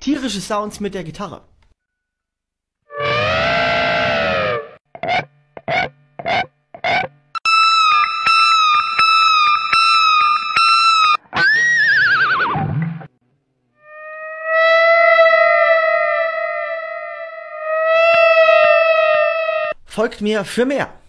tierische Sounds mit der Gitarre. Folgt mir für mehr.